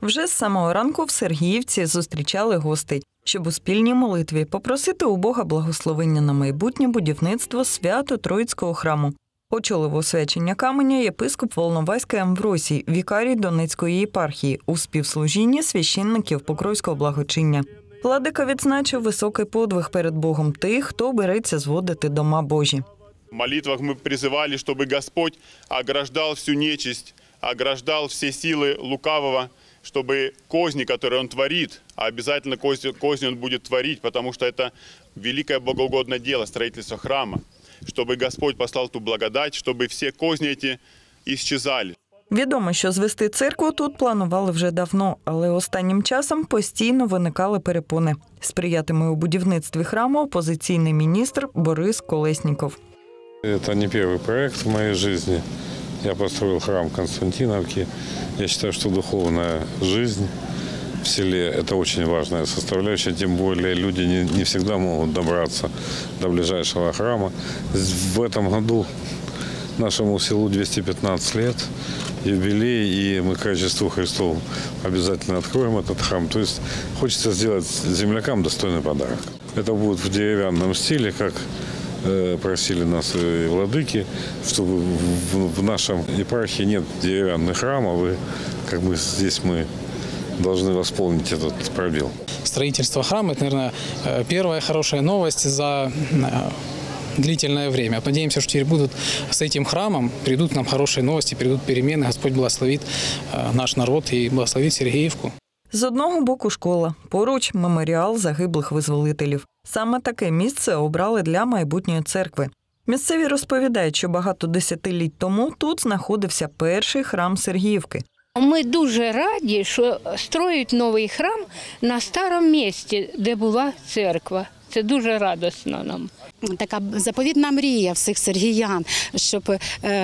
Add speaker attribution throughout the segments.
Speaker 1: Вже з самого ранку в Сергіївці зустрічали гостей, щоб у спільній молитві попросити у Бога благословення на майбутнє будівництво Свято-Троїцького храму. Очолив освячення каменя єпископ Волноваський Амвросій, вікарій Донецької єпархії, у співслужінні священників Покровського благочиння. Владика відзначив високий подвиг перед Богом тих, хто береться зводити дома Божі.
Speaker 2: В молитвах мы призывали, чтобы Господь ограждал всю нечисть, ограждал все силы лукавого, чтобы козни, которые Он творит, а обязательно козни Он будет творить, потому что это великое богоугодное дело, строительство храма, чтобы Господь послал ту благодать, чтобы все козни эти исчезали.
Speaker 1: Відомо, що звести церкву тут планували вже давно, але останнім часом постійно виникали перепони. Сприятиме у будівництві храму опозиційний міністр Борис Колесніков.
Speaker 3: Это не первый проект в моей жизни. Я построил храм в Константиновке. Я считаю, что духовная жизнь в селе – это очень важная составляющая. Тем более люди не всегда могут добраться до ближайшего храма. В этом году нашему селу 215 лет, юбилей, и мы к Рождеству Христову обязательно откроем этот храм. То есть хочется сделать землякам достойный подарок. Это будет в деревянном стиле, как просили нас и владыки, чтобы в нашем епархии нет деревянных храмов, и как бы здесь мы должны восполнить этот пробел.
Speaker 4: Строительство храма – это, наверное, первая хорошая новость за длительное время. Надеемся, что теперь будут с этим храмом, придут к нам хорошие новости, придут перемены. Господь благословит наш народ и благословит Сергіївку.
Speaker 1: З одного боку школа, поруч меморіал загиблих визволителів. Саме таке місце обрали для майбутньої церкви. Місцеві розповідають, що багато десятиліть тому тут знаходився перший храм Сергіївки.
Speaker 5: Ми дуже раді, що строять новий храм на старому місці, де була церква. Це дуже радісно нам.
Speaker 6: Така заповідна мрія всіх сергіян, щоб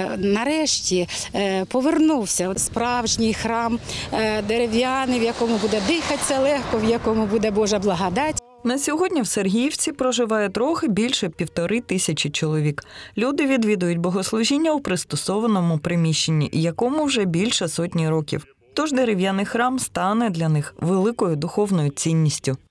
Speaker 6: нарешті повернувся справжній храм дерев'яний, в якому буде дихатися легко, в якому буде Божа благодать.
Speaker 1: На сьогодні в Сергіївці проживає трохи більше 1500 чоловік. Люди відвідують богослужіння у пристосованому приміщенні, якому вже більше сотні років. Тож дерев'яний храм стане для них великою духовною цінністю.